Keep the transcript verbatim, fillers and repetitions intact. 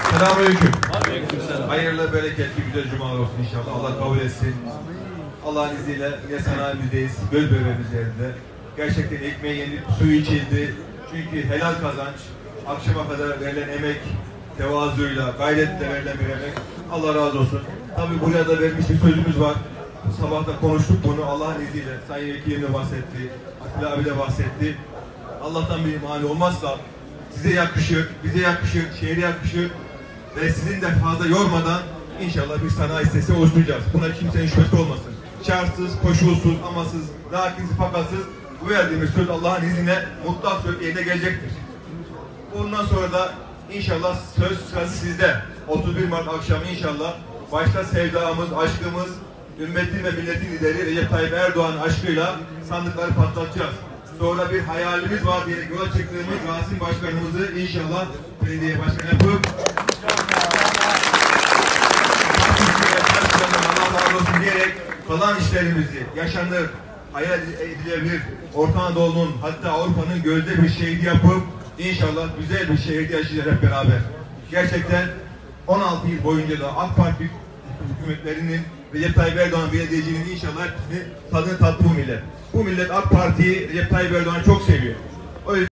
Selamünaleyküm. Aleykümselam. Hayırlı, bereketli, güzel cumalar olsun inşallah. Allah kabul etsin. Allah'ın izniyle yine sanayimizdeyiz. Göz bebeğimiz yerinde. Gerçekten ekmeği yenip suyu içildi. Çünkü helal kazanç, akşama kadar verilen emek, tevazuyla, gayretle verilen bir emek. Allah razı olsun. Tabii buraya da vermiş bir sözümüz var. Sabah da konuştuk bunu Allah'ın izniyle. Sayın Vekilim de bahsetti. Akbil abi de bahsetti. Allah'tan bir mani olmazsa size yakışır, bize yakışır, şehre yakışır ve sizin de fazla yormadan inşallah bir sanayi sitesi oluşturacağız. Buna kimsenin şüphesi olmasın. Şartsız, koşulsuz, amasız, lakinsiz, fakatsız bu verdiğimiz söz Allah'ın izniyle mutlak söz yerine gelecektir. Bundan sonra da inşallah söz sırası sizde. otuz bir Mart akşamı inşallah başta sevdamız, aşkımız, ümmetin ve milletin lideri Recep Tayyip Erdoğan aşkıyla sandıkları patlatacağız. Sonra bir hayalimiz var diye yola çıktığımız Rasim Başkanımızı inşallah belediye başkanı yapıp Allah razı olsun diyerek kalan işlerimizi yaşanır, hayal edilebilir, Orta Anadolu'nun hatta Avrupa'nın gözde bir şehri yapıp inşallah güzel bir şehirde yaşayacağız hep beraber. Gerçekten on altı yıl boyunca da AK Parti hükümetlerinin Recep Tayyip Erdoğan belediyeciliğinin inşallah hepsini tadını tattı bu millet. Bu millet AK Parti'yi, Recep Tayyip Erdoğan'ı çok seviyor. O yüzden